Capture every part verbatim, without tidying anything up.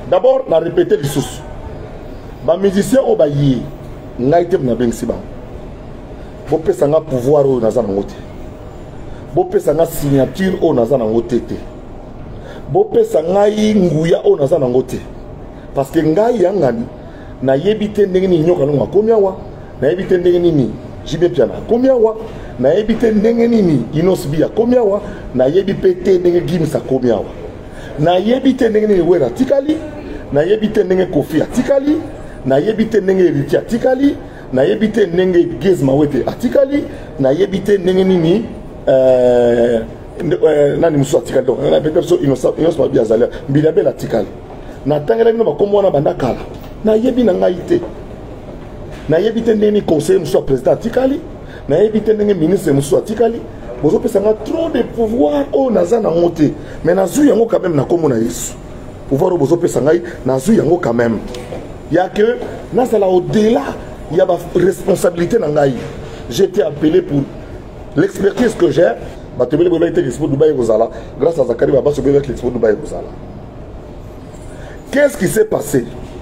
D'abord, on a répété les sources. Les musiciens ont baillé. On a été dans le Siban. Vous pouvez avoir pouvoir au Nazan Moté. Vous pouvez avoir signature au Nazan Moté. Vous pouvez avoir Nguya au Nazan Moté. Parce que Ngaï Yangani, na yebite ndengeni nyoka nunga komiawa, na yebite ndengeni jibe piana komiawa, na yebite ndengeni inosbia komiawa, na yebite ndenge gimsa komiawa. Na yebite ndengeni wera tikali, na yebite ndenge kofi atikali, na yebite ndenge riti atikali, na yebite ndenge gezma wete atikali, na yebite ndengeni ni euh nani musu atikali donc na peut-être so innocent innocent bien azala bilabe atikali. Na tangela bino bakomona banda kala. Na yebi na ngaite. Na yebite ndengeni conseiller musu président atikali, na yebite ndenge ministre musu atikali. Bozo pesa nga trop de pouvoir au naza na ngote. Mais nazu yango quand même na komona Yesu. Pouvoir au bozo pesa ngai nazu yango quand même. Il y a que nazala au-delà, il y a ma responsabilité na ngai. J'ai été appelé pour l'expertise que j'ai. Bah tu veux le été l'expo Dubaï Rosala grâce à Zakari Baba sur l'expo Dubaï Rosala. Qu'est-ce qui s'est passé?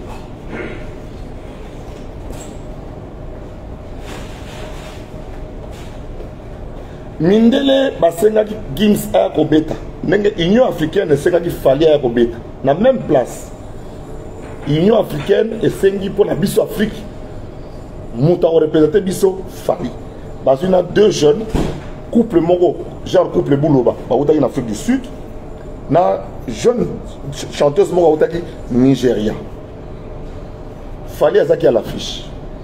Mindele basengaki Gims a Kobeta. L'Union africaine esengaki Fali a Kobeta. Na même place. L'Union africaine esengi pour la biso Afrique. Mouta représenté biso Fali. Parce qu'il y a deux jeunes couple Moro, genre couple Bouloba, en Afrique du Sud. Na jeune chanteuse Moro Nigeria. Fali azaki à l'affiche.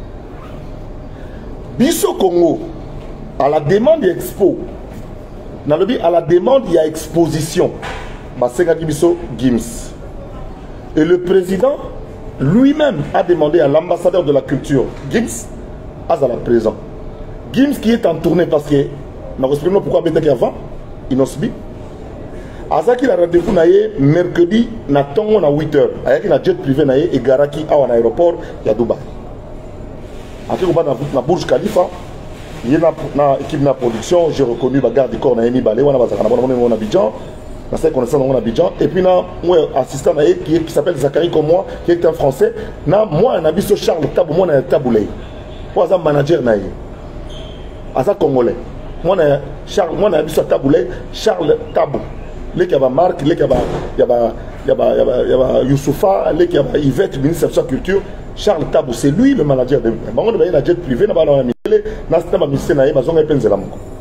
Biso Congo. À la demande d'expo, dans le à la demande il y a exposition. Gims. Et le président lui-même a demandé à l'ambassadeur de la culture, Gims, à la présent. Gims qui est en tournée parce que, nous expliquons pourquoi il avant, il n'a subi. Azaki a rendez-vous mercredi, à huit heures. Avec un jet privé et Garaki à l'aéroport, il y a Dubaï. Après, on va dans la Burj Khalifa. Il y a une équipe de production, j'ai reconnu le garde du corps, Naïmi Balé, on a un Abidjan, on a connaissance dans Abidjan, et puis un assistant qui s'appelle Zachary comme moi, qui est un français, moi un abisso Charles Tabou, moi un Taboulé, moi un manager naïe, un Congolais, moi un Charles, moi un abisso Taboulé, Charles Tabou, les qui a Marc, les qui a Youssoufa, les qui a Yvette, ministre de la Culture. Charles Tabou, c'est lui le manager de on a un jet privé, on a un ministère, on a un ministère.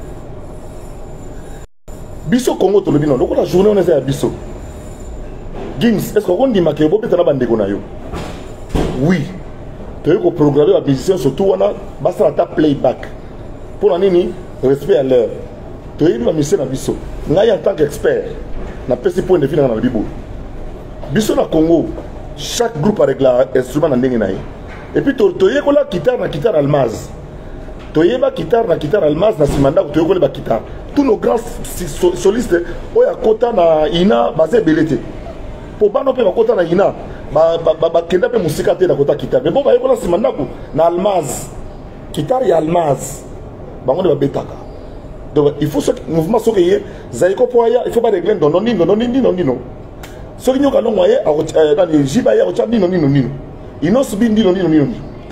Bisso Congo, tu le dis non, la journée on est à Bisso. Gims, est-ce qu'on dit que vous êtes un peu oui. Tu as programmé la musicien, surtout on a un playback. Pour l'année, respect à l'heure. Tu as eu la musicien à Bisso. En tant qu'expert, on a fait ce point de vue dans le Bibo. Bisso na Congo. Chaque groupe avec l'instrument dans l'année. Et puis, tu as la guitare, la guitare almaz. Tu as la guitare, la guitare almaz, na simanda, tu as la guitare. Tous nos grands solistes, ils ont kota na ina basé belete. Pour pas non plus kota na ina, ba ba ba kenda pe musika te na kota guitare. Mais bon, ba yokola simanda ko na almaz. Guitare ya almaz. Ba ngone ba betaka. Donc il faut ce mouvement so que zaiko poya, il faut pas régler non non non non non non. Ce qui nous a nommé dans les Jibaya, il n'a subi ni non ni non ni non.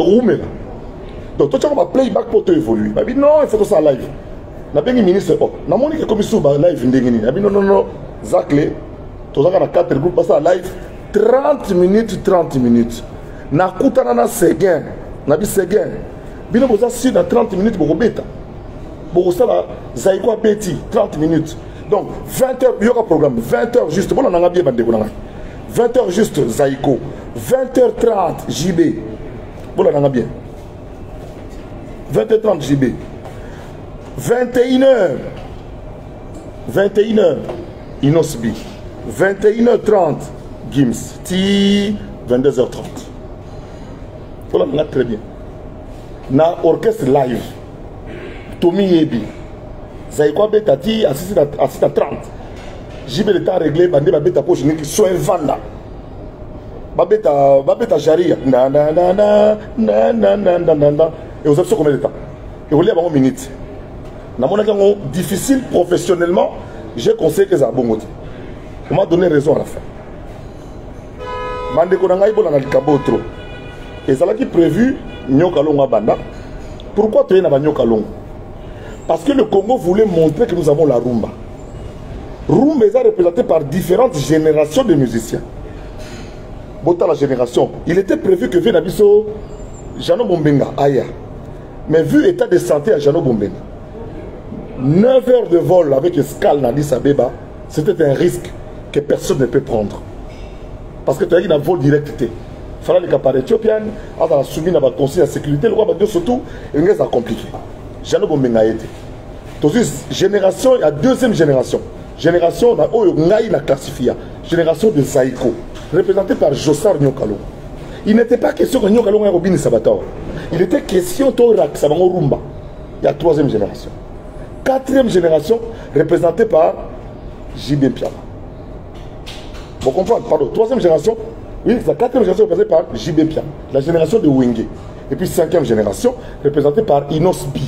Donc, tu as un playback pour te évoluer. Il dit non, il faut que ça live. Na bengi ministre oh, na moni que comme ça live ndengeni. Il dit non non non, Zakle, tu as quatre groupes passer live trente minutes trente minutes. Na kutana na Seguin, na bi Seguin. Bino boza sur dans trente minutes pour beta. Pour ça là, Zaiko petit trente minutes. Donc, vingt heures, il y aura un programme. vingt heures juste. Bon, on a bien vingt heures juste, Zaiko. vingt heures trente, J B. Bon, on a bien. vingt heures trente, J B. vingt et une heures. vingt et une heures, Inosbi. vingt et une heures trente, Gims. Ti, vingt-deux heures trente. Bon, on a très bien. Na orchestre live. Tommy Yebi. Zaiko beta ti assiste à trente. J B le temps réglé, bandé ba beta poche qui soit vanda. Ba beta ba beta jaria. Na na na na na na na na na. Et vous savez combien de temps? Et vous voulez avoir une minute. Na mon avis difficile professionnellement, j'ai conseillé que ça a bon côté. On m'a donné raison à la fin. Mandeko na ngai bona na likabo trop. Et ça là qui prévu nyoka longa banda. Pourquoi tu es na nyoka longa? Parce que le Congo voulait montrer que nous avons la rumba. Rumba est représentée par différentes générations de musiciens. Bota la génération, il était prévu que vienne Abisso Jano Bombenga, Aya. Mais vu l'état de santé à Jano Bombenga, neuf heures de vol avec escale dans Addis Abeba, c'était un risque que personne ne peut prendre. Parce que tu as eu un vol direct. Il fallait que par Éthiopienne, à la soumise à la conseil de sécurité, le roi va dire surtout, il est compliqué. Jano Bombenga a été. Donc, génération, il y a deuxième génération. Génération, on a classifié. Génération de Zaïko, représentée par Jossar Nyokalo. Il n'était pas question que Nyokalo ait Robin Sabator. Il était question de Sabango Rumba. Il y a troisième génération. Quatrième génération, représentée par J B Piana. Vous comprenez? Pardon, troisième génération, oui, la quatrième génération représentée par J B Piana. La génération de Wenge. Et puis cinquième génération, représentée par Inos B.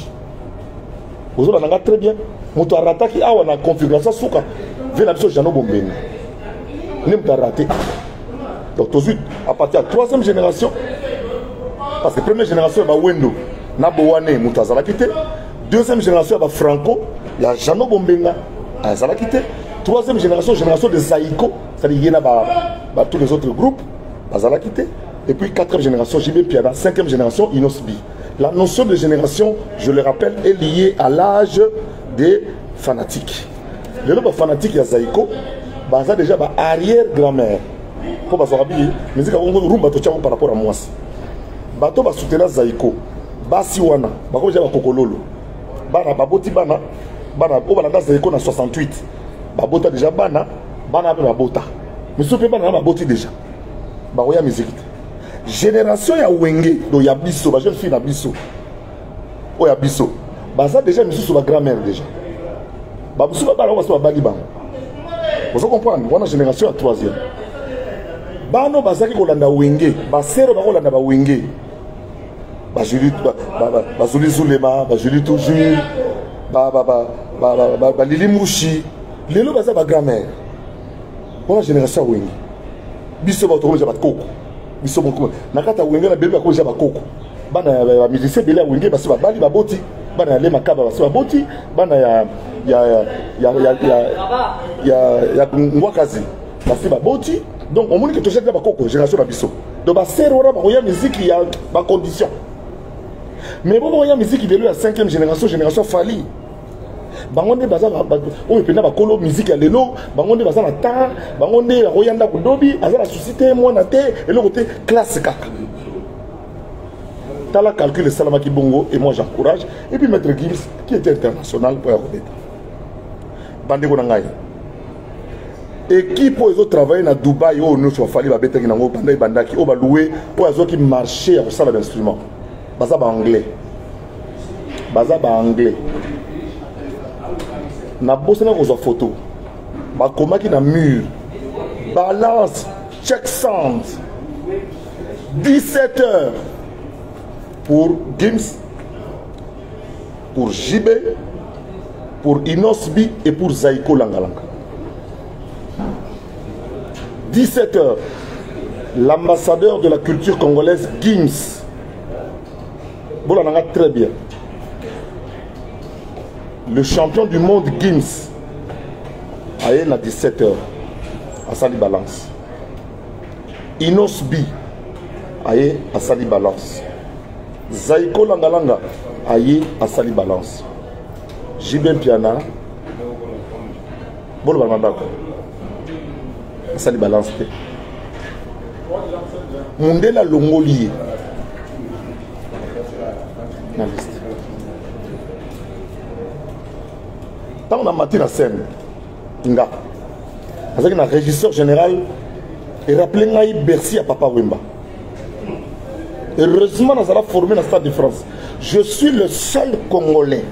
Vous avez très bien. Moto arata qui a une configuration souka. Vient la Jano Bombenga. N'est pas raté. Donc tout de suite, à partir de la troisième génération, parce que la première génération, il y a Wendo, Nabowane, Moutazala quitté. Deuxième génération, il y a Franco, il y a Jano Bombenga, Azala quitté. Troisième génération, génération de Zaïko, c'est-à-dire qu'il y a tous les autres groupes, Azala quitté. Et puis quatrième génération, J B Piana. Cinquième génération, Inosbi. La notion de génération, je le rappelle, est liée à l'âge des fanatiques. Les gens fanatiques, il y a Zaïko, ça déjà arrière-grand-mère. Pour que mais c'est que par rapport à moi. Bato va soutenir Zaïko, Basiwana, Bako déjà Kokololo, Bana Baboti Bana, Bana Obalanda Zaïko na soixante-huit, Babota déjà Bana, Bana Babota. Mais ce Bana Baboti déjà. Baroya musique. Génération ya Wenge, donc ya Bisso, ma jeune fille na Bisso. Oh ya Bisso. Ça déjà monsieur sur la grand-mère déjà. Bah vous savez pas là on va se bali bang. Vous comprenez? On a génération à troisième. Bah non bah ça qui kolanda Wenge, bah sero ba kolanda ba Wenge. Bah Julie bah bah bah Zuli Zulema, bah Julie toujours. Bah bah bah bah bah bah Lili Mouchi. Lelo bah ça ba grand-mère. On a génération Wenge. Bisso ba to ba koko. Biso beaucoup. Nakata Wenge na bébé ko jaba koko. Bana ba musicien belé Wenge ba se ba bali ba boti. Bana le makaba ba se ba boti. Bana ya ya ya ya ya ya ya ngwakazi. Ba se ba boti. Donc on moni que to jeta ba koko génération ba biso. Donc ba sero ora ba ya musique ya ba condition. Mais bon ya musique de la cinquième génération génération Fali. Bangonde baza o epena ba kolo musique ya lelo bangonde baza na ta bangonde royanda kudobi azala suscité moi na te et le côté classe kaka tala calcul salama ki bongo et moi j'encourage et puis maître Gims qui était international pour Robert bande ko ngai équipe aux autres travailler na Dubaï o no so fali ba betengi nango banda bandaki o ba louer o azo ki marché ya sala d'instrument baza ba anglais baza ba anglais na bosse na kozwa photo bakomaki na mur balance check sound dix-sept heures pour Gims, pour J B, pour Inosbi et pour Zaïko Langalanga. dix-sept heures, l'ambassadeur de la culture congolaise Gims. Bon, on a très bien. Le champion du monde Gims a dix-sept heures à Sali Balance. Inosbi a Sali Balance. Zaïko Langalanga a Sali Balance. J B Piana bon le bandako a Sali Balance. Mundela Longolier na liste. Tant on a maté la scène, nga, parce que le régisseur général est rappelé ngaï Bercy à Papa Wemba. Heureusement, nous avons formé dans le Stade de France. Je suis le seul Congolais.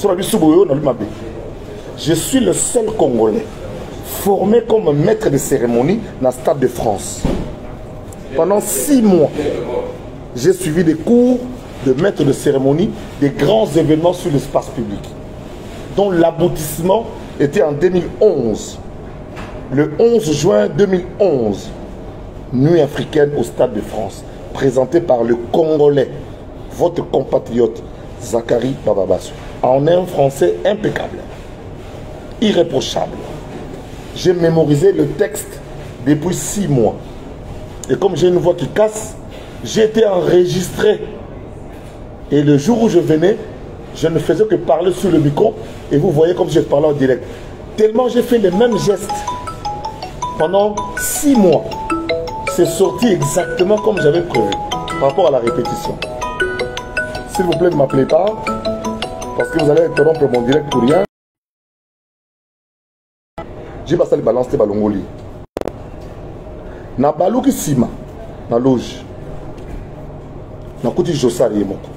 Je suis le seul Congolais formé comme maître de cérémonie dans le Stade de France. Pendant six mois, j'ai suivi des cours de maître de cérémonie des grands événements sur l'espace public, dont l'aboutissement était en deux mille onze, le onze juin deux mille onze, Nuit africaine au Stade de France, présenté par le Congolais, votre compatriote Zachary Bababasso, en un français impeccable, irréprochable. J'ai mémorisé le texte depuis six mois. Et comme j'ai une voix qui casse, j'ai été enregistré. Et le jour où je venais, je ne faisais que parler sur le micro. Et vous voyez comme je parlais en direct. Tellement j'ai fait les mêmes gestes pendant six mois. C'est sorti exactement comme j'avais prévu par rapport à la répétition. S'il vous plaît, ne m'appelez pas parce que vous allez interrompre mon direct pour rien. J'ai passé les balances de Balongoli. Na baluki sima na loge. Na kuti Josari moko.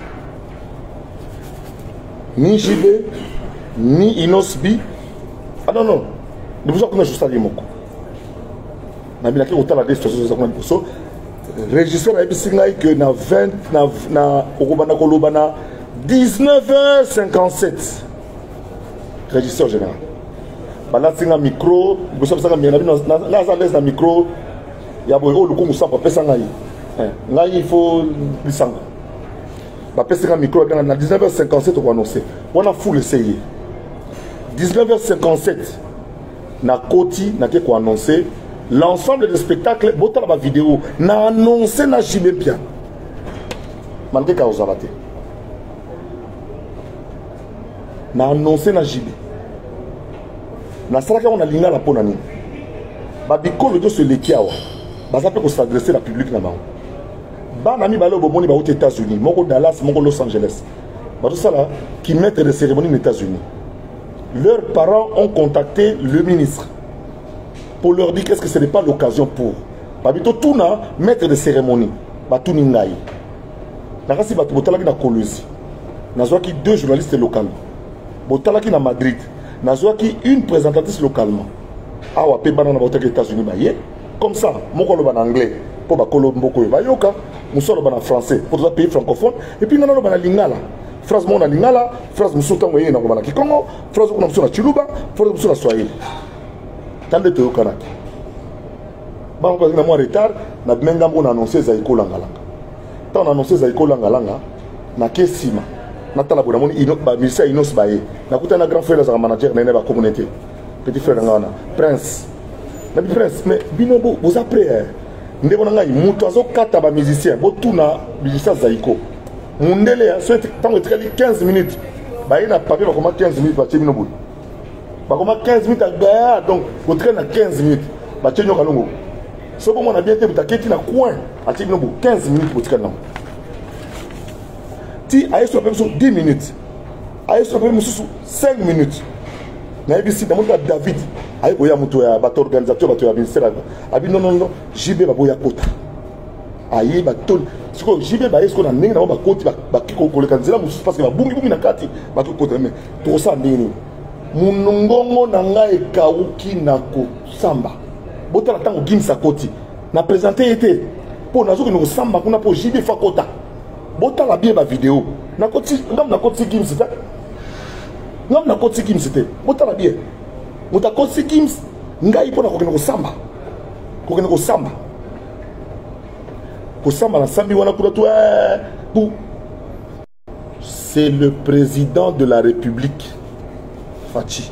Ni Jibe, ni Inosbi. Ah non non. Ne vous en connaissez Josari moko. Na bilaki autant la situation ça qu'on so régisseur a bisinga que na vingt na na okobana kolobana dix-neuf heures cinquante-sept. Régisseur général. Bala tinga micro, bosa sanga mena na na za laisse na micro. Ya boy o luku musa pa pesa ngai. Eh, ngai il faut lisanga. Ba pesa nga micro na dix-neuf heures cinquante-sept on annoncer. On a full essayé. dix-neuf heures cinquante-sept na koti na ke ko annoncer l'ensemble des spectacles botala ba vidéo na annoncer na Jibé bien. Malgré ka ozalate. Na annoncer na Jibé. Na salaka on a linga la pona ni. Ba bikolo do se lekiawa. Baza peut s'adresser à la public là-bas. Ba nami balo bomoni ba aux États-Unis, moko Dallas, moko Los Angeles. Ba tout ça là qui maître de cérémonie aux États-Unis. Leurs parents ont contacté le ministre pour leur dire qu'est-ce que ce n'est pas l'occasion pour. Ba bito tuna maître de cérémonie, ba tout ningai. Na kasi ba botala ki na Colosie. Na zwa ki deux journalistes locaux. Botala ki na Madrid. Na zwa ki une présentatrice localement. Awa pe bana na botala aux États-Unis ba ye. Comme ça, mon colo en anglais, pour ma colo mboko yoka, mon solo en français, pour les pays francophones, et puis non non en lingala, phrase mon en lingala, phrase musuta moyen na ngoma kikongo, phrase ko na musuna chiluba, phrase musuna swahili. Tande to kanaki. Ba ko na mo retard, na menga mo na annoncer za ikola ngalanga. Ta on annoncer za ikola ngalanga, na kesima. Na tala bona moni ino ba misa inos baye. Na kuta na grand frère za manager na ba communauté. Petit frère ngana, prince. La prince, mais bino vous après ndé bona ngai muto azokata ba musicien botuna musicien zaiko mundele ya soit tant que quinze minutes ba ina papier ba koma quinze minutes ba tibino bout ba koma quinze minutes à donc vous traîne à quinze minutes ba tibino kalongo so bon on a bien été butaketi na coin à tibino bout quinze minutes pour traîner ti aye so même so dix minutes aye so même so cinq minutes na ebisi na monta David aye boya muto ya bato organisateur bato ya ministère abi non non non Jibé ba boya kota aye bato siko Jibé ba esko na ndenge na ba koti ba kiko koleka nzela musu parce que ba bungi bungi na kati bato kota mais to sa ndenge munongongo na ngai kauki na ko samba botala tango gimsa koti na présenter été pour nazo ko samba kuna po Jibé fa kota botala bien ba vidéo na koti ngam na koti gimsa ngam na koti gimsa te botala bien Moutakosi Gims, ngai pona kokene ko samba. Kokene ko samba. Ko samba na sambi wana kula to pour c'est le président de la République Fachi.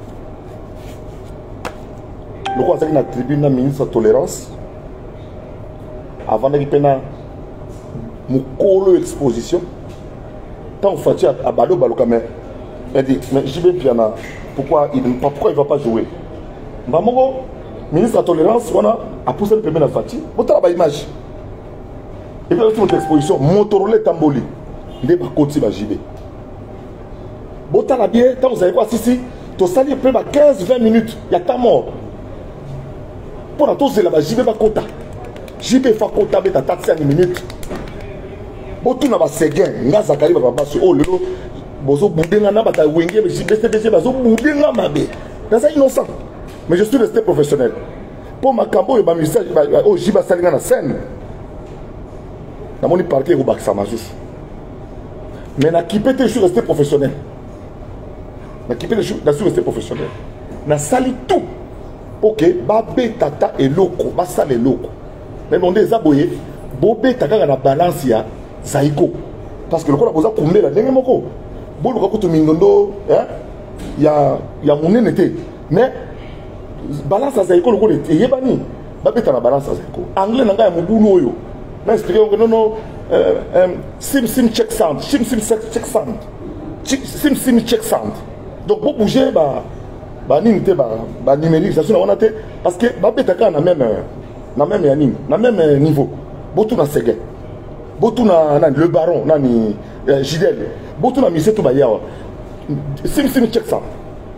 Le quoi c'est que la tribune na ministre de tolérance avant de pena mukolo exposition tant Fachi a balo balo quand même. Elle dit mais Jibé Piana pourquoi il pourquoi il va pas jouer Mamongo ministre de la tolérance on a a poussé le premier à Fati botala ba image et puis notre exposition Motorola Tamboli ndé ba koti ba Jibé botala bien tant vous avez quoi si si to sali peu ba quinze vingt minutes il y a ta mort pour la tous la ba Jibé ba kota Jibé fa kota beta cinq minutes botuna ba seguin ngaza kali ba ba so oh lelo bozo boudenga na bata wenge mais J B C bazo boudenga mabe dans ça innocent mais je suis resté professionnel pour ma cambo et ma message oh Jiba salinga na scène na moni parquet au bac samazus mais na kipete je suis resté professionnel na kipete je suis resté professionnel na sali tout OK ba be tata et loko ba sale loko mais bon des aboyés bobé takaka na balance ya Zaiko parce que le ko na poza kumbe la ndenge moko bolu ka kutu mindondo hein ya ya munene te mais balance ya Zaiko le ko le yebani ba beta na balance ya Zaiko anglais nanga ya mobulu oyo na expliquer que non non euh, euh, sim sim check sound sim sim check sound sim sim check sound donc pour bouger ba ba nini te ba ba numérique ça na wana te parce que ba beta ka na même na même ya nini na même niveau botu na sege botu na na le baron na ni euh, Gidel botu na mise to ba yawa sim sim check sound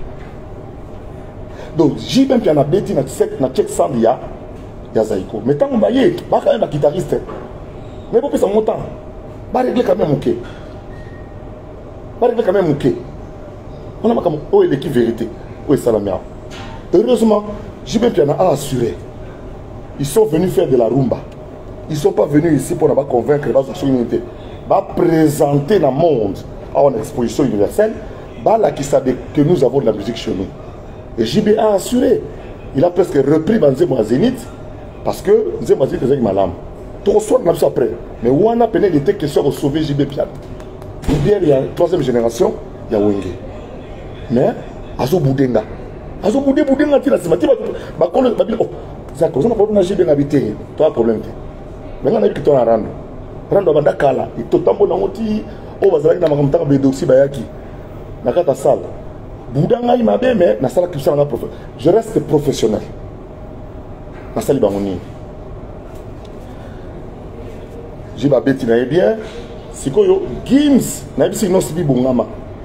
donc j'ai même puis na beti na check na check sound ya ya Zaiko mais tant ba yé ba quand même ba guitariste mais pour ça montant ba régler quand même OK ba régler quand même OK on a pas comme oh l'équipe vérité oh ça la merde heureusement j'ai même puis a assuré ils sont venus faire de la rumba ils sont pas venus ici pour pas convaincre la unité va présenter dans le monde en exposition universelle bah là qui savait que nous avons de la musique chez nous et J B a assuré il a presque repris Banzemo Zénith parce que Banzemo Zénith faisait malade trop soit on a après mais où on a peine il était question de sauver J B Piano il y a troisième génération il y a Wenge mais azo Boudenga azo Boudé Boudenga tira c'est matin bah quand bah oh ça cause on a pas de J B habité toi problème mais on a vu que tu as rando rando banda kala et tout tambo na ngoti o bazalaki na makamta be dossier bayaki na kata salle Boudanga il m'a bien mais na sala qui na prof je reste professionnel na sali bangoni j'ai ba beti na bien sikoyo Gims na bisi no sibi bongama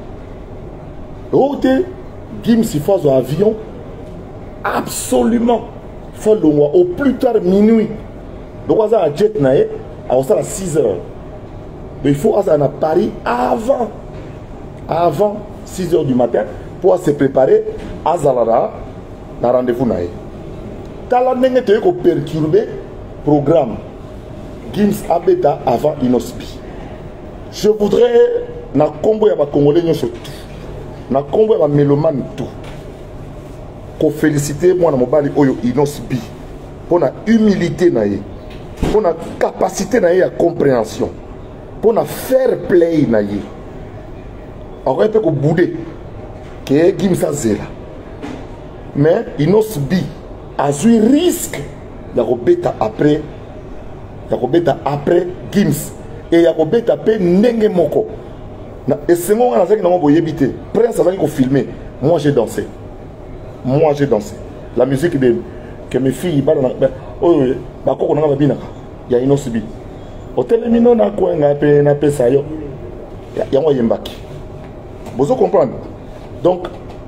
ote Gims il faut un avion absolument faut le mois au plus tard minuit donc on a un jet naé à six heures mais il faut aller à Paris avant avant six heures du matin pour se préparer à Zalara na rendez-vous naé tala ndenge te ko perturber programme Gims abeta avant Inosbi je voudrais na combo ya ba congolais nyonso tout na combo ya ba mélomane tout ko féliciter moi na mobali oyo Inosbi pour la humilité naé pour la capacité à compréhension, pour la fair play naïe. On peut que bouder, que Gims a zéla. Mais Inosbi a eu risque de rebeta après, de rebeta après Gims et de rebeta après Nenge Moko. Et c'est moi qui ai évité. Prince a dit filmer. Moi j'ai dansé. Moi j'ai dansé. La musique de que mes filles oh bah quoi on a bien il y a Inosbi hôtel mino na quoi na pe na pe ça yo ya moi yembaki vous comprenez donc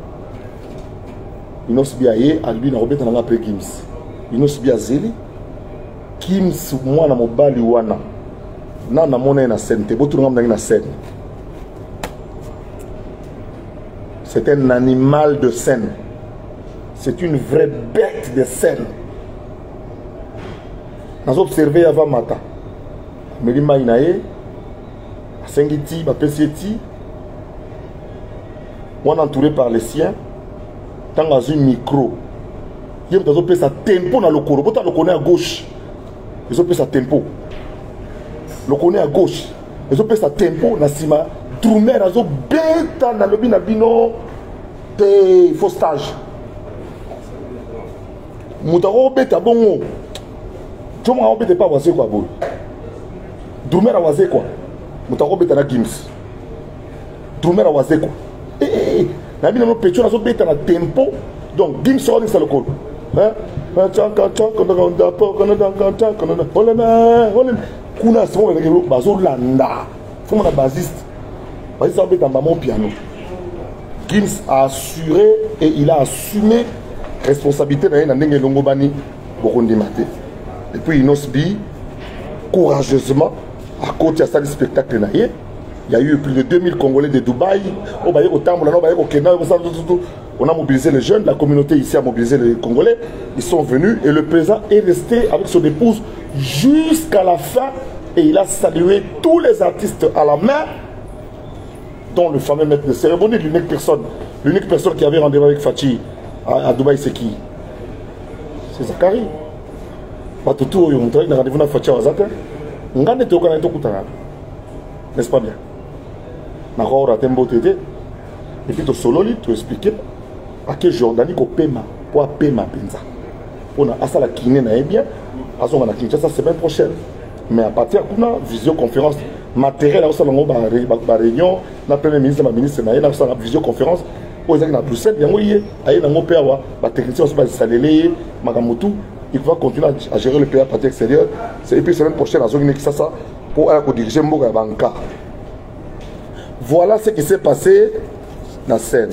Inosbi aye a lui na robeta na après Gims Inosbi azeli Gims moi na mobali wana na na mona na scène te botu ngam na scène c'est un animal de scène. C'est une vraie bête de scène. Nous observé avant matin. Melima Inae, Sengiti, Bapesieti, on entouré par les siens, dans un micro. Il y a des sa tempo dans le coro. Vous le connaissez à gauche. Ils ont sa tempo. Le connaît à gauche. Ils ont sa tempo dans Sima. Drummer, ils ont bêta dans le binabino. Il faut stage. Moutaro bêta bon. Tu m'as bêta pas wasé quoi. Drummer a wasé quoi. Moutaro bêta na Gims. Drummer a wasé quoi. Eh eh. Na bina no pecho na zo bêta na tempo. Donc Gims sort dans le coro. Hein? Kuna c'est bon avec le bazo landa. Faut mon bassiste. Bassiste a bêta mon piano. Gims a assuré et il a assumé responsabilité dans Ndenge Longobani Bokondi Maté. Et puis Inosbi, courageusement, à côté de ce spectacle, il y a eu plus de deux mille Congolais de Dubaï. On a mobilisé les jeunes, la communauté ici a mobilisé les Congolais. Ils sont venus et le président est resté avec son épouse jusqu'à la fin et il a salué tous les artistes à la main, dont le fameux maître de cérémonie, l'unique personne, l'unique personne qui avait rendez-vous avec Fatih à, à Dubaï, c'est qui? C'est Zachary. bato tu oyo moto na rendez-vous na fatia wazate ngande to kana to kutana n'est-ce pas bien na ko raté mbote te et puis to sololi to expliquer à quel Jordanie ko pema pour pema penza on a asala kiné na bien azonga na Kinshasa semaine prochaine mais à partir kuna visioconférence matériel à osala ngo ba réunion na premier ministre na ministre na na osala visioconférence aux gens na Bruxelles yango yé ayi na ngo pe wa ba technicien ba salélé magamutu il va continuer à gérer le pays à partir extérieur. Et puis, la semaine prochaine, à Zone Nexasa, pour diriger Mboga Banka. Voilà ce qui s'est passé dans la scène.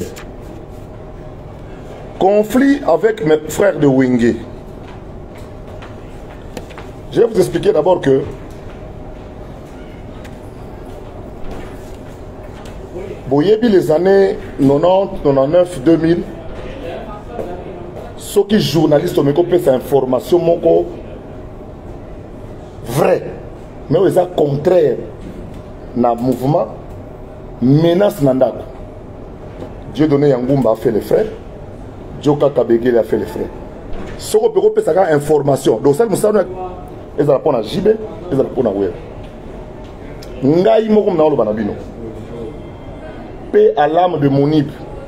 Conflit avec mes frères de Wingé. Je vais vous expliquer d'abord que Boyebi les années quatre-vingt-dix, quatre-vingt-dix-neuf, deux mille. Ceux qui journalistes ont mis cette information vrai, mais ils sont contraire dans le mouvement, menace Nandako. Dieu donné Yangoumba a fait les frais, Dieu Kakabegele a fait les frais. Ceux qui ont mis cette information, donc ça, ils ont répondu à J B, ils ont répondu à Web. Ngaï Mokum Naolo Banabino. Paix à l'âme de Monib.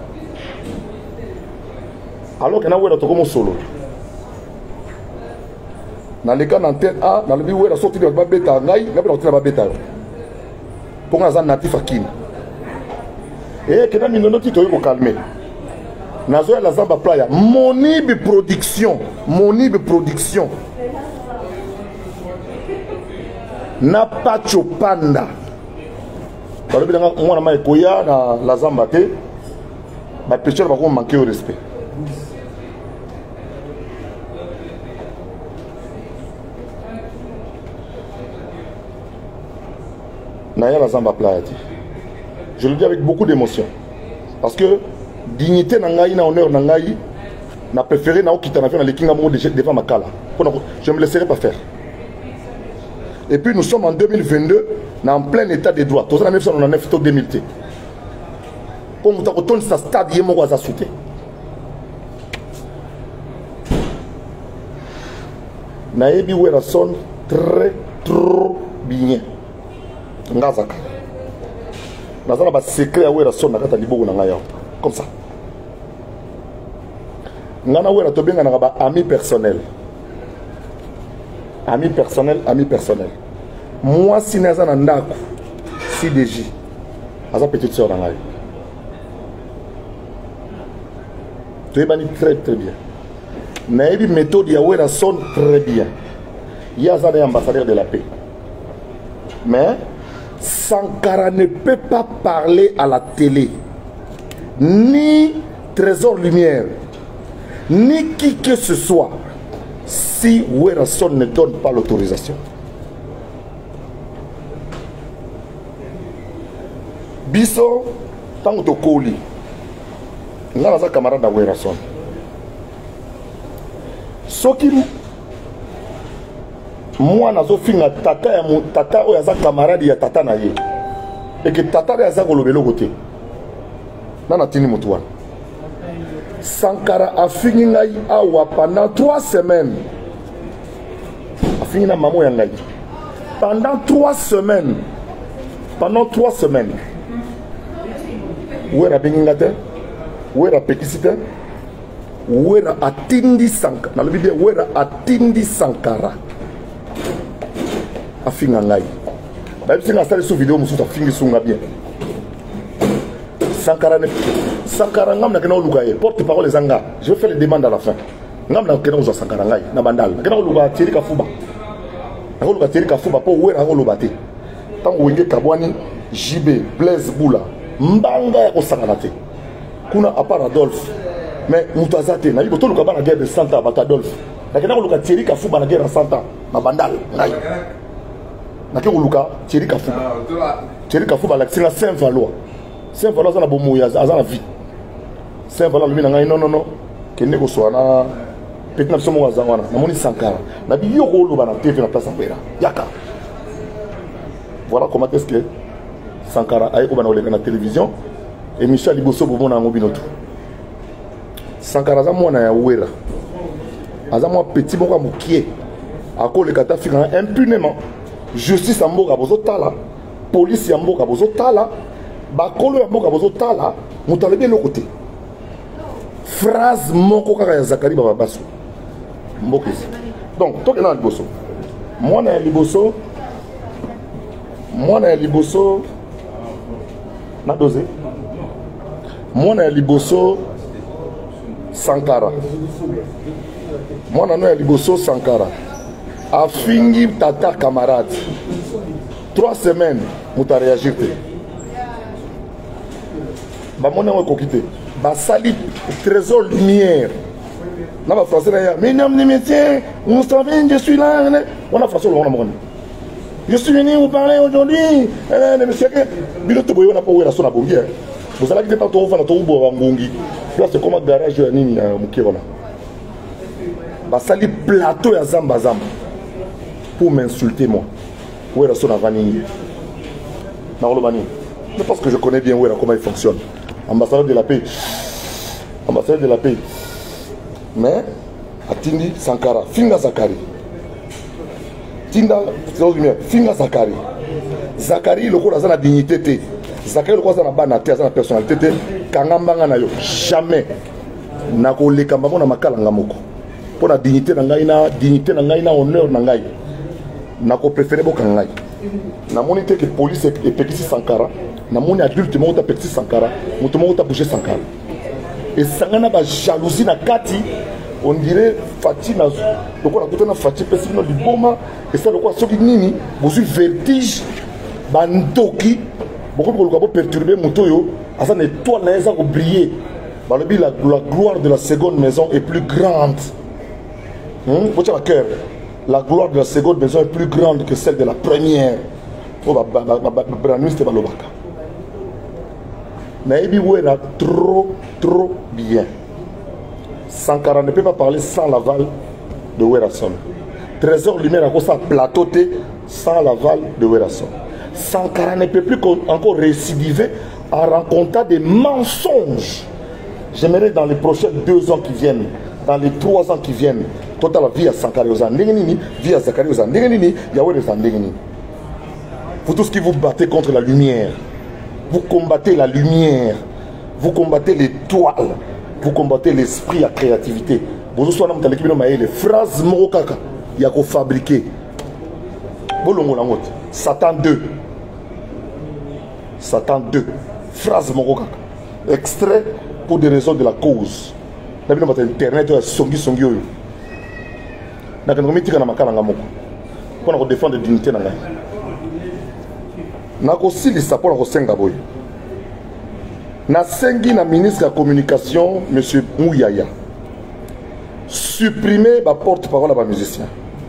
Alors que nous avons solo. Dans le cas d'antenne A, dans le but où il a sorti de la bêta, nous avons sorti de la bêta. Pour nous avons natif à Kin. Et que nous avons dit que nous calmer. Nous avons la Zamba Playa. Monib production. Monib production. N'a pas de panda. Dans le but où on a Koya dans la Zamba, les pêcheurs vont manquer au respect. Naya la Zamba Playa. Je le dis avec beaucoup d'émotion. Parce que dignité nangaï, na honneur nangaï, n'a préféré na okita na fait na lekinga mo devant Makala. Je ne me laisserai pas faire. Et puis nous sommes en deux mille vingt-deux, en plein état des droits. Tout ça, même si on en a fait deux mille. Pour nous retourner sa stade, il y a un sauté. Naebi Wera sonne très trop bien. Ngazaka. Nazana ba secret Wera sonne nakata libogo na ngaya. Comme ça. Ngana Wera to benga na ba ami personnel. Ami personnel, ami personnel. Moi si nazana ndako C D J. Aza petite sœur na ngaya. Tu es bani très très bien. Naebi méthode ya Wera sonne très bien. Il y a un ambassadeur de la paix. Mais Sankara ne peut pas parler à la télé. Ni Trésor Lumière. Ni qui que ce soit. Si Wera sonne ne donne pas l'autorisation. Biso, tant que Koli. Nous avons un camarade de Wera sonne. Ce qui moi nazo finga tata ya mon tata o yaza camarade ya tata na ye et que tata ya za kolobelo côté nana tini mutuwa Sankara a fini ngai awa pendant trois semaines a fini na maman ya ngai pendant trois semaines pendant trois semaines Wera bengingate Wera petitite Wera atindi Sankara na lobi Wera atindi Sankara a finga ngai ba bisinga sala sous vidéo musuta fingi sunga bien Sankara ne Sankara ngam na kana lugaye porte parole zanga je vais faire les demandes à la fin ngam na kana uza Sankara ngai na bandal kana luga tiri ka fuba na luga tiri ka fuba po Wera ngo lobate tango wenge kabwani J B Blaise Bula mbanga ya kosangana te kuna à part Adolphe mais mutazate na yibo to luka bana guerre de Santa ba Adolphe na kana luga tiri ka fuba na guerre de Santa na bandal ngai Nake Uluka, Thierry Kafouba. Thierry Kafouba, c'est la Saint-Valois. Saint-Valois, c'est la bomouya, c'est la vie. Saint-Valois, lui, non, non, non. Que n'est-ce soit là. Peut-être que nous sommes là. Nous sommes Sankara. Nous sommes Yoro, nous sommes T V, nous sommes Yaka. Voilà comment est-ce que Sankara a été dans la télévision. Et Michel Liboso, vous avez dit tout. Sankara, c'est moi, Wera. C'est moi, petit, moi, qui est. à cause de Kata Fika impunément. Justice à Mboka Bozotala, police à Mboka Bozotala, Bakolo à Mboka Bozotala, Moutalebe de l'autre côté. Phrase Moko Kaka Zakari Bababasso. Mboka ici. Donc, toi qui es dans le Liboso, moi dans le Liboso, moi dans le Liboso, n'a dosé. Moi dans le Liboso, Sankara. Moi dans le Liboso, Sankara. A fini tata camarade. Trois semaines, vous avez réagi. Bah mon nom est coquité. Bah sali trésor lumière. Là bah français là. Mesdames et messieurs, on savait je suis là. On a français on a mon. Je suis venu vous parler aujourd'hui. Eh monsieur que bilo to boyo na pas où la sona bongi. Vous allez que pas to fa na to bo bongi. Là c'est comme un garage nini mukirona. Bah sali plateau ya zamba zamba. Pour m'insulter moi. Où est la sonne vanille? Je pense que je connais bien où est la, comment il fonctionne. Ambassadeur de la paix. Ambassadeur de la paix. Mais, Atindi Sankara, Finga Zakari. Tinda, Finga Zakari. Zakari, le coup, il a la dignité. Zakari, le coup, il a la banalité, il a la personnalité. Kangambanga na yo. Jamais. Nako le kambamo na makala ngamoko. Pour la dignité, na dignité, na honneur, na ngai. Nako préféré bokangai. Na moni te que police et petit Sankara, na moni adulte mo ta petit Sankara, moto mo ta bouger Sankara. Et sangana ba jalousie na kati, on dirait Fati na donc on a côté na Fati pesi no di boma et ça le quoi soki nini, bozu vertige bandoki, beaucoup ko ko perturber moto yo, asa na étoile na eza ko briller. Ba le bi la gloire de la seconde maison est plus grande. Hum, faut avoir cœur. La gloire de la seconde maison est plus grande que celle de la première. Oh, bah, bah, bah, bah, bah, bah, bah, Naïbi Ouera, trop, trop bien. Sankara ne peut pas parler sans l'aval de Ouerason. Trésor lui-même a cause ça plateauté sans l'aval de Ouerason. Sankara ne peut plus encore récidiver en racontant des mensonges. J'aimerais dans les prochains deux ans qui viennent, dans les trois ans qui viennent, total vie à Sankara aux Andégenini, vie à Zakari aux Andégenini, Yahweh aux Andégenini. Vous tous qui vous battez contre la lumière, vous combattez la lumière, vous combattez l'étoile, vous combattez l'esprit, la créativité. Vous tous les phrases morokaka, il y a qu'à fabriquer. Satan deux. Satan deux. Phrase morokaka. Extrait pour des raisons de la cause. Vous avez internet, songi songi yo. Vous avez dit que vous avez défendre la dignité. Vous avez aussi les sapeurs au Sengaboy. Vous avez dit le ministre de la communication, M. Mouyaya, supprimer la porte-parole à la musicien.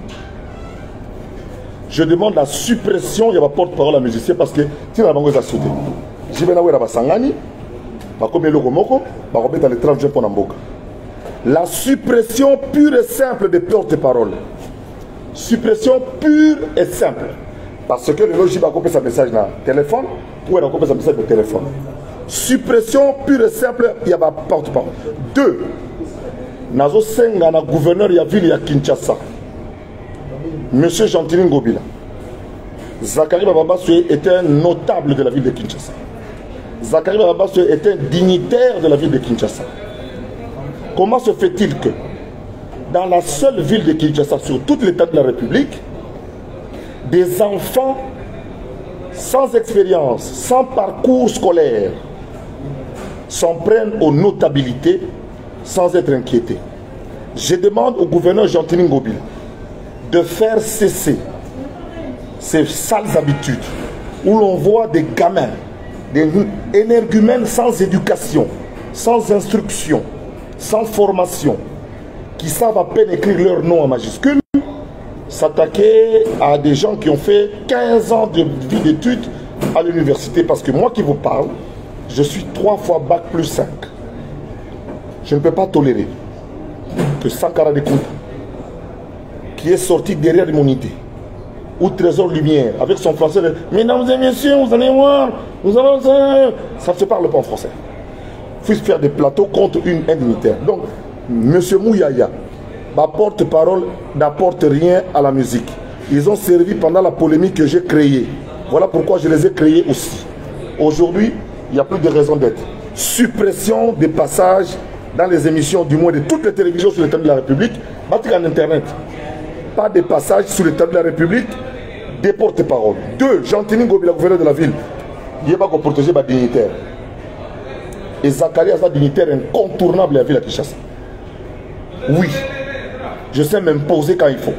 Je demande la suppression de la porte-parole à la musicien parce que si la banque est soudée, je vais aller à Sangani, je vais aller à trente juin pour Namboka. La suppression pure et simple des porte-paroles. Suppression pure et simple. Parce que le logis va couper sa message dans le téléphone, ou elle va couper sa message dans le téléphone. Suppression pure et simple, il y a pas porte-parole. Deux, Nazo Senga, le gouverneur de la ville de Kinshasa, M. Gentilin Ngobila. Zakari Bababassoué était un notable de la ville de Kinshasa. Zakari Bababassoué était un dignitaire de la ville de Kinshasa. Comment se fait-il que dans la seule ville de Kinshasa, sur toute l'état de la République, des enfants sans expérience, sans parcours scolaire, s'en prennent aux notabilités sans être inquiétés? Je demande au gouverneur Gentilin Ngobila de faire cesser ces sales habitudes où l'on voit des gamins, des énergumènes sans éducation, sans instruction, sans formation, qui savent à peine écrire leur nom en majuscule, s'attaquer à des gens qui ont fait quinze ans de vie d'études à l'université. Parce que moi qui vous parle, je suis trois fois bac plus cinq. Je ne peux pas tolérer que Sankara de Kouta, qui est sorti derrière mon idée, ou Trésor Lumière, avec son français, mesdames et messieurs, vous allez voir, vous allez voir, ça ne se parle pas en français. Il faut faire des plateaux contre une indignitaire. Donc, M. Mouyaya, ma porte-parole n'apporte rien à la musique. Ils ont servi pendant la polémique que j'ai créée. Voilà pourquoi je les ai créés aussi. Aujourd'hui, il n'y a plus de raison d'être. Suppression des passages dans les émissions, du moins de toutes les télévisions sur le thème de la République, batik en Internet. Pas de passages sur le thème de la République, des porte-paroles. Deux, Jean-Tini Gobi, la gouverneur de la ville, il n'est pas pour protéger les dignitaires. Et Zachary a un dignitaire incontournable à la ville à Kinshasa. Oui, je sais m'imposer quand il faut.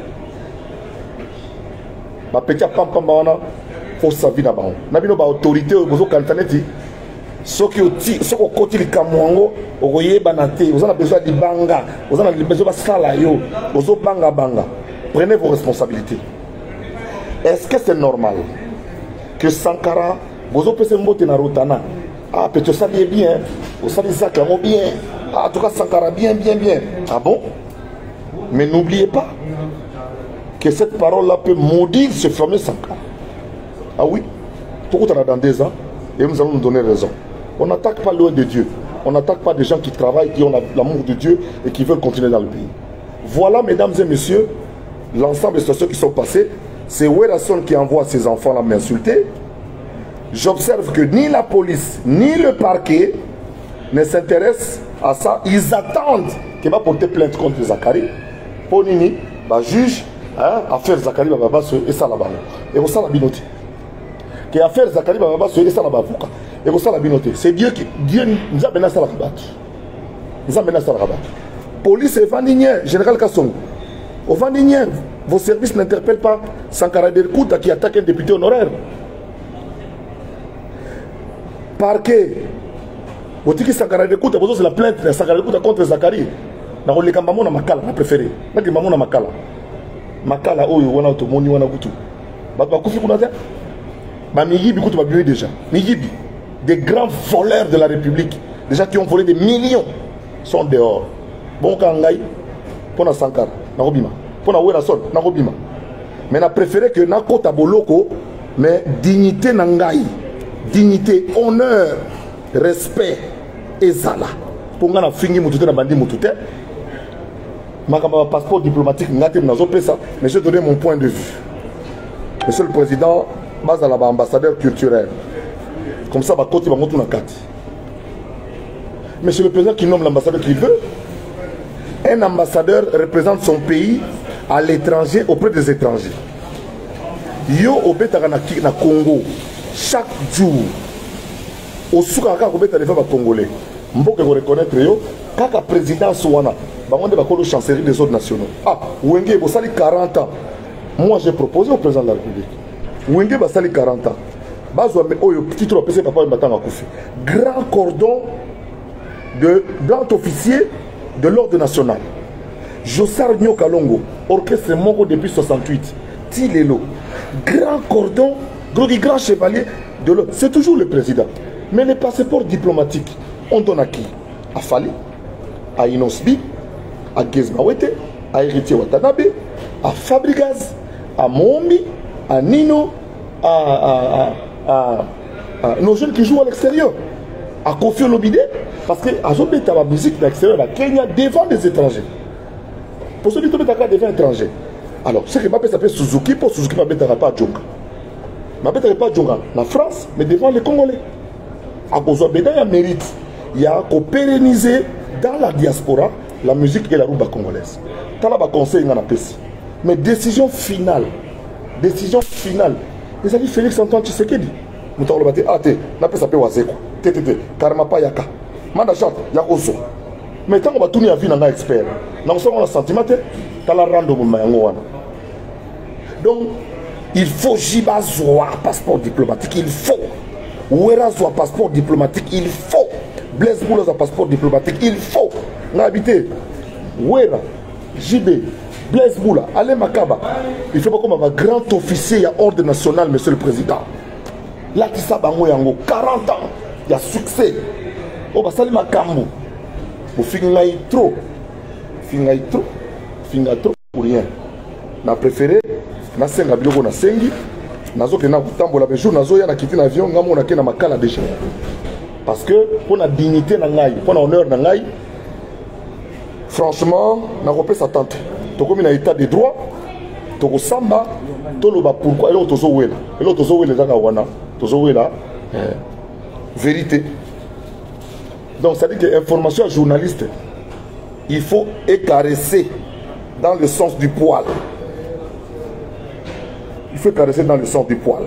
Ma petite pam pam bawana, faut sa vie là-bas. N'abino ba autorité au besoin cantaneti. Ceux qui ont ceux qui ont côté les Kamwango, au royer banate, vous en avez besoin de banga, vous en avez besoin de salayo, vous avez banga banga. Prenez vos responsabilités. Est-ce que c'est normal que Sankara, vous avez besoin de Narutana? Ah, peut-être ça bien bien, vous savez ça clairement bien. Ah, en tout cas Sankara bien bien bien. Ah bon? Mais n'oubliez pas que cette parole-là peut maudire ce fameux Sankara. Ah oui? Pourquoi tu as dans des ans? Et nous allons nous donner raison. On n'attaque pas loin de Dieu. On n'attaque pas des gens qui travaillent, qui ont l'amour de Dieu et qui veulent continuer dans le pays. Voilà, mesdames et messieurs, l'ensemble des situations qui sont passées. C'est Werrason qui envoie ses enfants là m'insulter. J'observe que ni la police, ni le parquet ne s'intéressent à ça. Ils attendent qu'il va porter plainte contre Zachary. Pour Nini, bah, juge, hein, affaire Zachary Baba et ça là-bas. Et vous ça la binote. Que affaire Zachary Baba et ça là-bas. Et vous ça la binote. C'est Dieu qui Dieu nous a mené ça la rabat. Nous a mené ça la rabat. Police et Vandinien, général Kassong. Au Vandinien, vos services n'interpellent pas Sankara Delkouta qui attaque un député honoraire. Parquet. Vous dites que Sankara Delkouta, vous avez la plainte de Sankara Delkouta contre Zachary. Na ole kambamo na makala na préféré. Na kambamo na makala. Makala oyo wana automoni wana kutu. Ba ba kufi kuna ta. Ba miyibi kutu ba biyo déjà. Miyibi. Des grands voleurs de la République, des gens qui ont volé des millions sont dehors. Bon kangai pour na Sankara, na robima. Pour na Werrason, na robima. Mais na préféré que na kota boloko, mais dignité na ngai. Dignité, honneur, respect et zala. Pour nga na fingi mutute na bandi mutute. Ma passeport diplomatique, mais je donne mon point de vue. Monsieur le Président, base à l'ambassadeur culturel. Comme ça, bah, côté, bah, monte une carte. Monsieur le Président qui nomme l'ambassadeur qu'il veut, un ambassadeur représente son pays à l'étranger, auprès des étrangers. Yo, au Bétara na Congo, chaque jour, au Soukaka, au Bétara, les femmes congolais. Mboke vous reconnaître yo, kaka président Souana, bangonde bakolo chancellerie des autres nationaux. Ah, Wenge bosali quarante ans. Moi j'ai proposé au président de la République. Wenge basali quarante ans. Bazwa me oyo petit trop pese papa batanga koufi. Grand cordon de blanc officier de l'ordre national. Jossar Nyokalongo, orchestre Mongo depuis soixante-huit. Tilelo. Grand cordon, gros grand chevalier de l'ordre. C'est toujours le président. Mais les passeports diplomatiques, on donne à qui? À Fali, à Inosbi, à Gezmawete, à Héritier Watanabe, à Fabrigaz, à Mombi, à Nino, à, à, à, à, à nos jeunes qui jouent à l'extérieur, à Kofi Olomide, parce que à Zobé la musique de l'extérieur, à Kenya, devant des étrangers. Pour ceux qui sont devant étrangers. Alors, ce que je s'appelle Suzuki, pour Suzuki, je ne vais pas à Djonga. Je ne vais pas à Djonga, la France, mais devant les Congolais. À Kozobé, il y a mérite. Il y a qu'à pérenniser dans la diaspora la musique et la rumba congolaise. T'as là conseil dans la P C. Mais décision finale, décision finale. Les amis Félix Antoine Tshisekedi. Nous t'avons battu. Ah t'es, n'a pas sapé wazeko. T'es t'es t'es. Karma pas yaka. Mandachat yakoso. Mais tant qu'on va tourner à vie dans un expert, dans ce qu'on a sentiment, t'as la rando mon donc il faut Jiba Zoa passeport diplomatique. Il faut Wera Zoa passeport diplomatique. Il faut Blaise Boula a passeport diplomatique, il faut n'habiter. Wera, J B, Blaise Boula, allez Makaba. Il faut pas comme un grand officier, il y a ordre national, monsieur le président. Là, tu sais, quarante ans, il y a succès. Oh, bah, salut Makambo. Vous finissez trop. Finissez trop. Finissez trop pour rien. On a préféré, on a cinq avions, on a cinq. On a cinq avions, on a cinq avions, on a quitté l'avion, on a quitté la déjà. Parce que pour la dignité, pour l'honneur, franchement nakopé sa tante tokomi na état de droit toko samba toloba pourquoi elo tozo wela elo tozo wela zaka wana tozo wela eh, vérité. Donc ça dit que information journaliste il faut écaresser dans le sens du poil. Il faut caresser dans le sens du poil.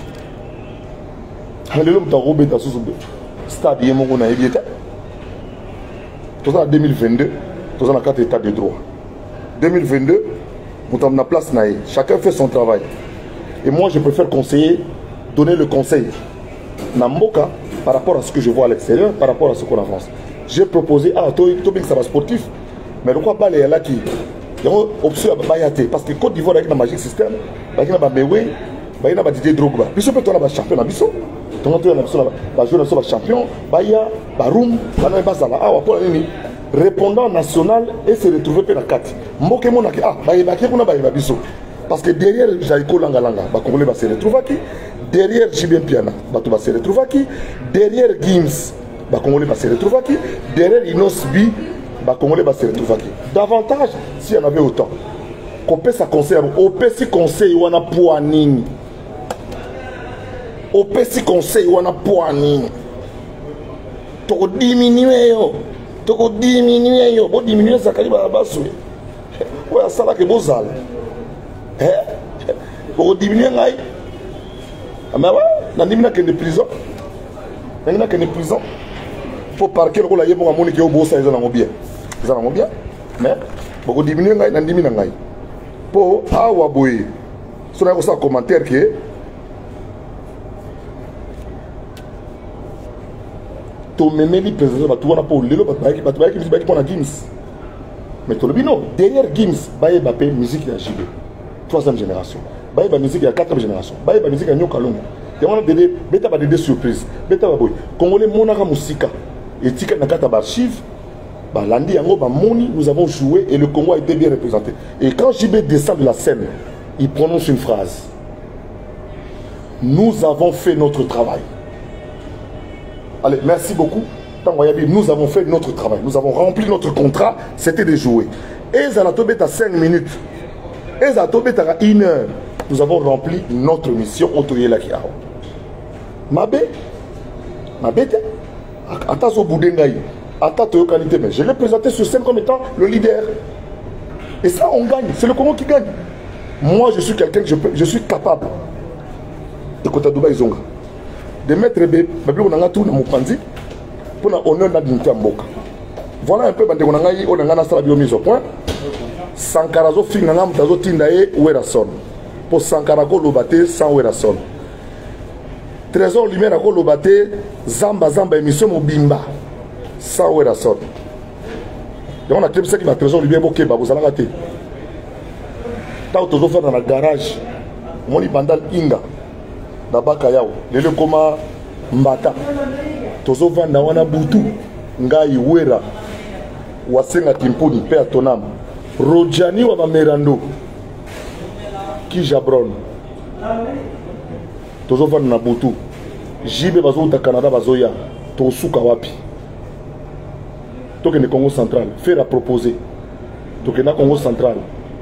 L'homme t'a robé dans ce stade, il y a mon état. Tout ça en deux mille vingt-deux, tout ça dans quatre états de droit. deux mille vingt-deux, nous avons la place naïe. Chacun fait son travail. Et moi, je préfère conseiller, donner le conseil. Namboka, par rapport à ce que je vois à l'extérieur, par rapport à ce qu'on avance. J'ai proposé, ah, toi, ça va sportif. Mais pourquoi pas les là qui. Il y a une option à Bayate. Parce que Côte d'Ivoire, avec le Magic System, avec le Mewe, avec le Didier Drogba. Puis, peut être champion à Bissot. Donc, tu as joué dans champion, Baya, Baroum, Banabasala, ah, pour la répondant national et se retrouver dans la carte. Moke Monaki, ah, Bayabaki, on a Bayabiso. Parce que derrière Jaiko Langalanga, Bakongo va se retrouver qui. Derrière Jibien Piana, Bato va se retrouver qui. Derrière Gims, Bakongo va se retrouver qui. Derrière Inosbi, Bakongo va se retrouver qui. Davantage, s'il y en avait autant. Qu'on peut sa conseil, on peut si conseil, on a poignine. On peut si conseil, on a poignine. Tu peux diminuer, tu peux diminuer, tu peux diminuer, ça va être basse. Ouais, ça va que vous allez. Pour diminuer, mais ouais, on diminue que de prison. On a que de prison. Pour parquer le rôle à Yébon à Monique au beau, ça ils en ont bien. Ils en ont bien. Mais pour diminuer, on diminue. Pour Awaboui, sur un commentaire qui est to même les présidents tu vas pour le lot parce que parce que tu vas pour la Gims mais tu le dis non derrière Gims baye Mbappé musique de J B troisième génération baye ba musique de quatrième génération baye ba musique de Nyoka Longo et on a des beta ba des surprises beta ba boy congolais monaka musika et tika na kata ba archive ba landi yango ba moni nous avons joué et le Congo a été bien représenté et quand J B descend de la scène il prononce une phrase nous avons fait notre travail. Allez, merci beaucoup. Nous avons fait notre travail. Nous avons rempli notre contrat. C'était de jouer. Et Zanatobet à cinq minutes. Et Zanatobet à une heure. Nous avons rempli notre mission. Mabé. Mabé. Atazo Boudengaï. Atato qualité. Mais je l'ai présenté sur scène comme étant le leader. Et ça, on gagne. C'est le Congo qui gagne. Moi, je suis quelqu'un que je, peux, je suis capable. De Kota Dubaï Zonga. De mettre bébé, on a tout dans mon panzi pour l'honneur de la dignité à Mboka. Voilà un peu de on a on a la mise au point. Sankarazo finanga mtazo tindae Werason. Pour Sankarago lobate sans Werason. Trésor lumière ko lobate zamba zamba émission mobimba sans Werason. Donc on a clip ça qui va trésor lumière boké ba vous allez rater. Tant toujours faire dans la garage. Moni bandal inga. Dabaka yao lelo koma mbata tozo vanda wana butu ngai wera wasenga timpuni pe atonam rojani wa bamerando ki jabron tozo vanda na butu jibe bazo ta Canada bazoya to suka wapi toke ne Congo central faire à proposer toke na Congo central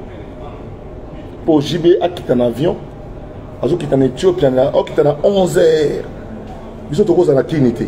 pour jibe akita na avion azo qui est en Éthiopie, qui est à onze heures. Ils sont tous à la clinique.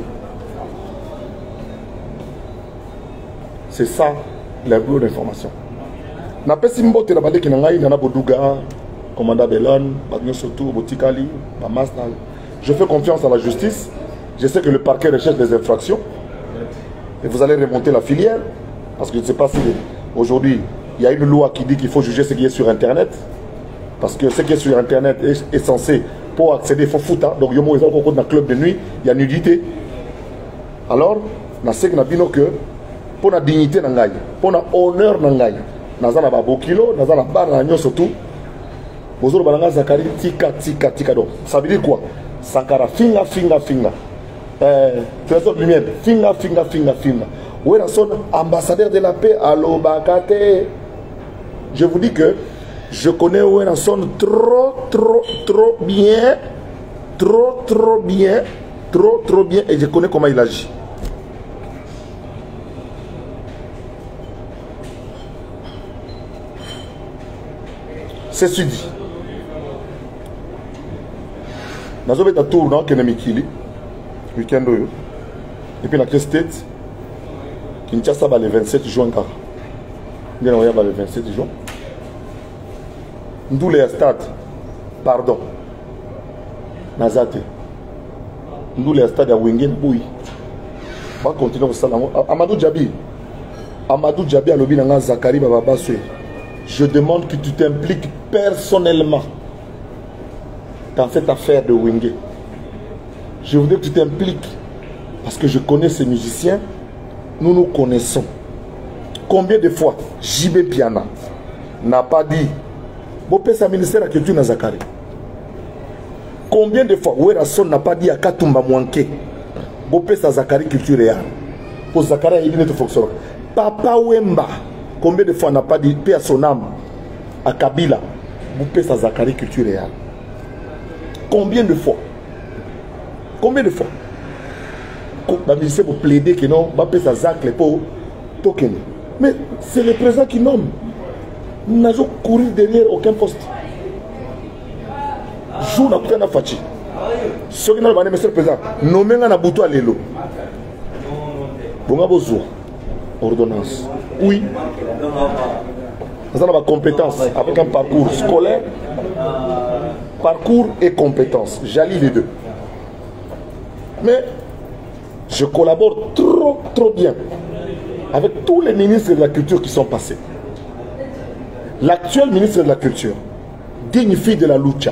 C'est ça la bonne information. Na pesi mbote na bande kinangai na Boduga, commandant Belon, Bagno Soto, Botikali, Bamasna. Je fais confiance à la justice. Je sais que le parquet recherche des infractions. Et vous allez remonter la filière. Parce que je ne sais pas si aujourd'hui il y a une loi qui dit qu'il faut juger ce qui est sur Internet. Parce que ce qui est sur Internet est, est censé, pour accéder, il faut foutre. Donc, il y a un club de nuit, il y a nudité. Alors, je sais que que pour la dignité, pour l'honneur, pour la bokilo, pour la barre, surtout, vous avez Zakari, tika, tika, tika. Donc, ça veut dire quoi? Sankara, finga, finga, finga. Trésor de lumière, finga, finga, finga, finga. Où est son ambassadeur de la paix? Allo Bakate. Je vous dis que je connais Wenasson trop, trop, trop bien, trop, trop bien, trop, trop bien, et je connais comment il agit. ceci dit, nous avons un tour dans Kenemikili, week-end, et puis la State, Kinshasa le vingt-sept juin. Nous avons le vingt-sept juin. Nous les stades, pardon, Nazate. Nous les stades à Wingen, oui. On va continuer au salon. Amadou Djabi, Amadou Djabi à l'objet de Zakari Baba Soué. Je demande que tu t'impliques personnellement dans cette affaire de Wenge. Je voudrais que tu t'impliques parce que je connais ces musiciens, nous nous connaissons. Combien de fois J B Piana n'a pas dit Bopé sa ministère de la culture na Zakari? Combien de fois Werason n'a pas dit à Katumba Mwanke Bopé sa Zakari culture réelle? Pour Zakari il ne fonctionne. Papa Wemba, combien de fois n'a pas dit paix à son âme à Kabila Bopé sa Zakari culture réelle? Combien de fois? Combien de fois? La ministère pour plaider que non, Bopé sa Zakari pour token. Mais c'est le président qui nomme. Nous n'avons couru derrière aucun poste. Jour n'a pas Fachi. Ce qui n'a pas monsieur le président, nommé un aboutou à l'élo. Bon, à besoin. Ordonnance. Oui. Nous avons la compétence avec un parcours scolaire, parcours et compétences. J'allie les deux. Mais je collabore trop, trop bien avec tous les ministres de la culture qui sont passés. L'actuel ministre de la Culture, digne fille de la lucha,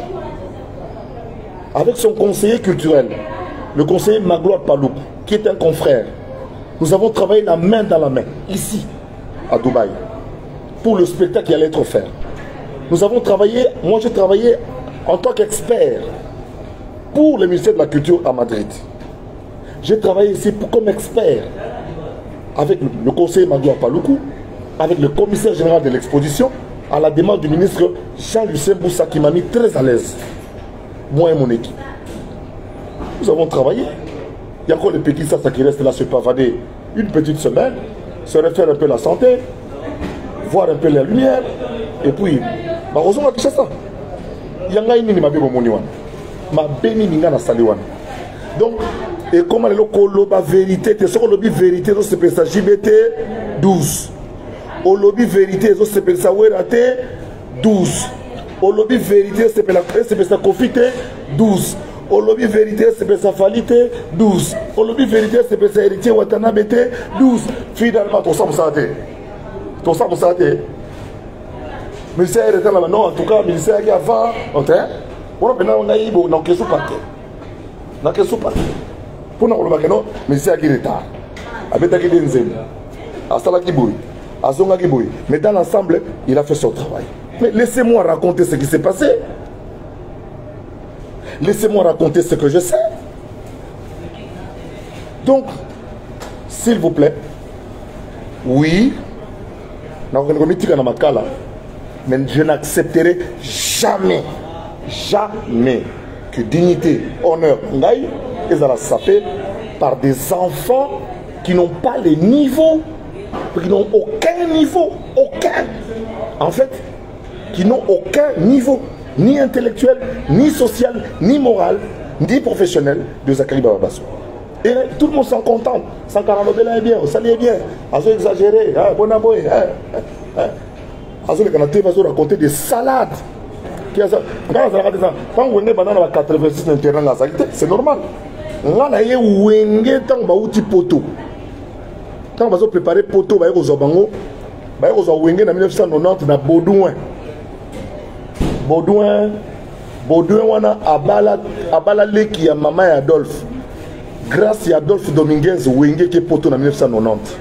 avec son conseiller culturel, le conseiller Magloire Paloup, qui est un confrère, nous avons travaillé la main dans la main, ici, à Dubaï, pour le spectacle qui allait être offert. Nous avons travaillé, moi j'ai travaillé en tant qu'expert pour le ministère de la Culture à Madrid. J'ai travaillé ici pour, comme expert avec le conseiller Magloire Paloukou, avec le commissaire général de l'exposition, à la demande du ministre Jean-Lucien Boussa qui m'a mis très à l'aise, moi et mon équipe. Nous avons travaillé. Il y a encore les petits ça qui restent là se pavader une petite semaine, se refaire un peu la santé, voir un peu la lumière, et puis, bah, heureusement, ça. Il y a un qui m'a ma béni minga na saliwan. Donc, et comment le koloba vérité, te soko lobi vérité, c'est pour ça J B T douze. Au lobby vérité, c'est pour ça Werate douze. Au lobby vérité, c'est pour ça Kofite douze. Au lobby vérité, c'est pour ça Falite douze. Au lobby vérité, c'est pour ça Héritier Watanabe douze. Finalement, tout ça, vous savez. Tout ça, vous savez. Mais c'est là non, en tout cas, le ministère qui a avant, on a on a eu dans quel sous-parquet. Dans quel sous-parquet. Pour nous, on a non, mais c'est qui retard. Avec qui est à Salaki Boui. Mais dans l'ensemble, il a fait son travail. Mais laissez-moi raconter ce qui s'est passé. Laissez-moi raconter ce que je sais. Donc, s'il vous plaît, oui, mais je n'accepterai jamais, jamais que dignité, honneur, ngaï, ils allaient saper par des enfants qui n'ont pas les niveaux, qui n'ont aucun niveau, aucun, en fait, qui n'ont aucun niveau, ni intellectuel, ni social, ni moral, ni professionnel de Zakari Bababasso. Et tout le monde s'en contente, sans caramobela est bien, ça est bien, azo exagéré, hein, bon aboy, hein, hein. Azo le Canada va raconter des salades. Quand on est dans quatre-vingt-six internet, c'est normal. On a eu Wenge tant ba outil poteau. Quand on va préparer poteau, ba yoko zobango, ba yoko zo Wenge na mille neuf cent quatre-vingt-dix na Baudouin. Baudouin, Baudouin wana abala abala leki ya mama ya Adolphe. Grâce à Adolphe Dominguez Wenge qui est poteau na mille neuf cent quatre-vingt-dix.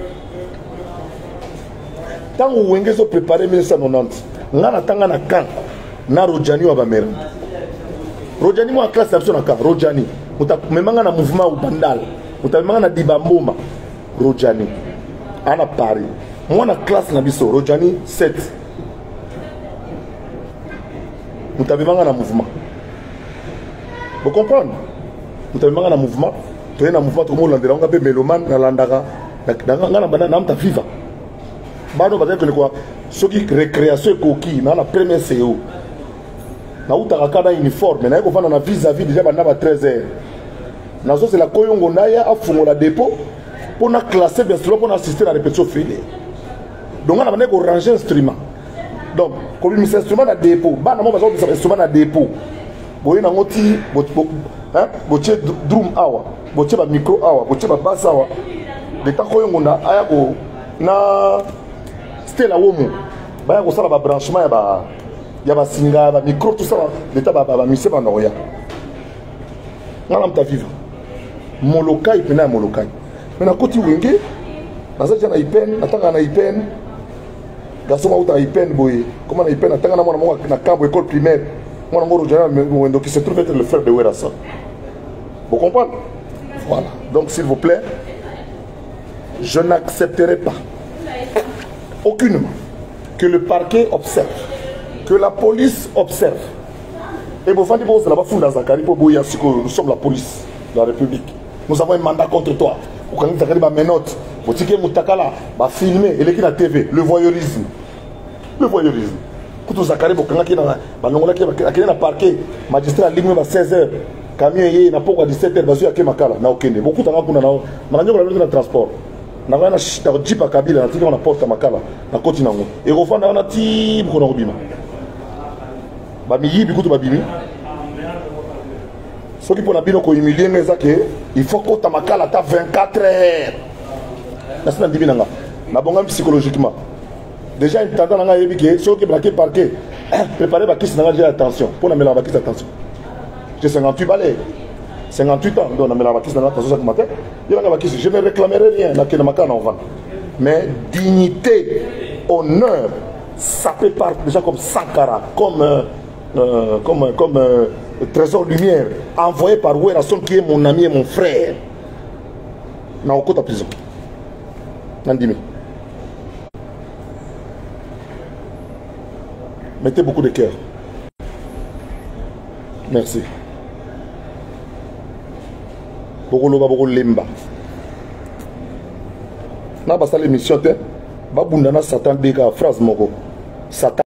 Tant que Wenge zo préparé mille neuf cent quatre-vingt-dix, ngana tanga na kan na Rojani wa bamera. Rojani mo classe d'absence na kan Rojani. Muta memanga na mouvement ou bandal. Muta memanga na dibamboma. Rojani. Ana Paris. Moi na classe na biso Rojani sept. Muta memanga na mouvement. Vous comprenez? Muta memanga na mouvement. Tu es na mouvement tout le monde landera on be meloman na landara. Na na na na na viva. Bado peut-être que quoi Ce qui récréation et coquille, dans la première C E O. Na utaka kada uniforme, na yeko vana na vis-à-vis déjà bana ba treize heures. Na so c'est la koyongo na ya afungo la dépôt pour na classer bien sûr pour assister à la répétition filée. Donc on a besoin de ranger instrument. Donc comme il instrument na dépôt, bana mo bazo instrument na dépôt. Boye na ngoti hein, boche drum awa, boche ba micro awa, boche ba basse awa. L'état koyongo na aya ko na stela womo. Ba ya ko sala ba branchement ya ba il y a des singa, des micros, tout ça, l'État va va misser par Noria. On a vivre. Mon local, il est mon local. Mais quand tu wingue, dans cette année, il peine, attends, on a il peine. Garçon, on a il peine, boy. Comment on a il peine, attends, on a mon camp école primaire. Moi, on a mon général, donc il se trouve être le frère de Werasa. Vous comprenez? Voilà. Donc, s'il vous plaît, je n'accepterai pas, aucunement, que le parquet observe. Que la police observe. Et vous faites des là-bas, nous sommes la police de la République. Nous avons un mandat contre toi. Vous connaissez mes notes. Vous dites que Moutakala va filmer et l'équipe de la T V. Le voyeurisme. Le voyeurisme. Quand vous avez un parquet, magistrat ligne à seize heures, camion est à dix-sept heures, il y a Makala. Beaucoup de gens ont un transport. Na wana jeep à Kabila, na tika na porte à Makala, na koti nango. Et au fond, na ti bukono rubima. Bamiyi bikutu babimi. Ce qui pour la bino ko humilier mais ça que il faut que ta Makala ta vingt-quatre heures. Na sina dibi nanga. Na bonga psychologiquement. Déjà une tendance nanga yebi que ceux qui braqué parquet, préparer ba kiss nanga j'ai attention. Pour na mela ba kiss attention. J'ai cinquante-huit balais. cinquante-huit ans, donc on a mis la vaquisse dans la matin. Je ne réclamerai rien, mais dignité, honneur, ça peut partir déjà comme Sankara, comme, euh, euh, comme, comme euh, Trésor Lumière, envoyé par Werasson qui est mon ami et mon frère. Dans au côté de la prison. Nandimi. Mettez beaucoup de cœur. Merci. Bogoloba Bogolemba. Na basale mission te. Babundana Satan deka phrase moko. Satan